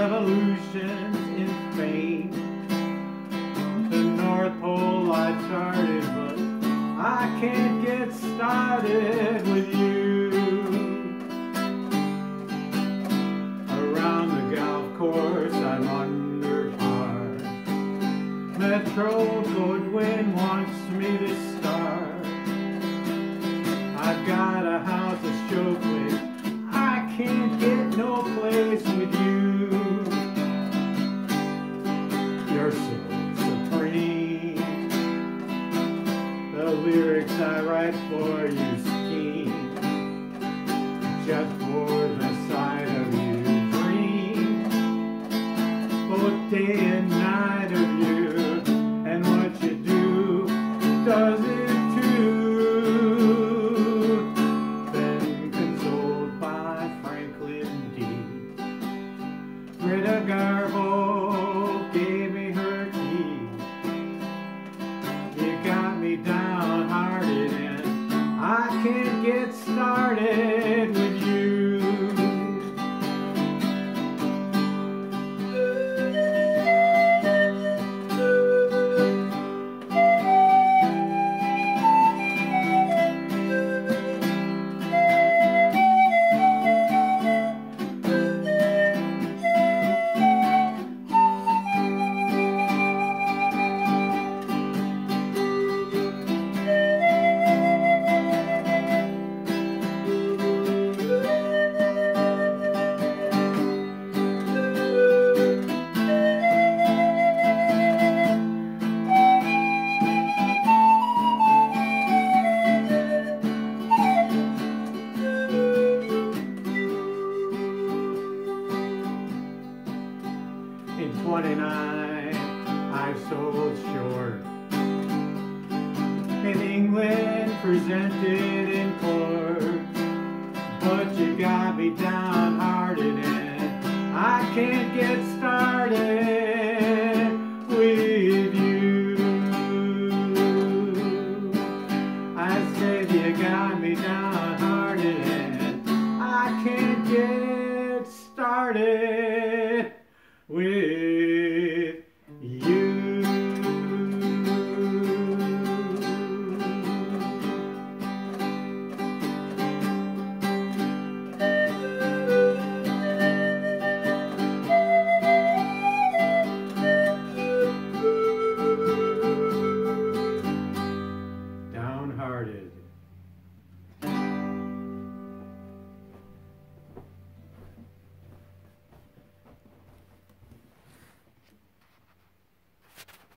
revolutions in Spain. The North Pole I charted, but I can't get started with you. Around the golf course I'm under par. Metro Goldwyn wants me to start. I've got a house of Stokely, I can't get no place with you. You're so supreme. The lyrics I write for you scheme just for the sight of you. Dream both day and night of you, and what you do does it too. Been consoled by Franklin D. Greta Garbo gave me her key. You got me downhearted and I can't get started with you. In 29, I've sold short. In England, presented in court. But you got me downhearted and I can't get started with you. I said you got me downhearted and I can't get started.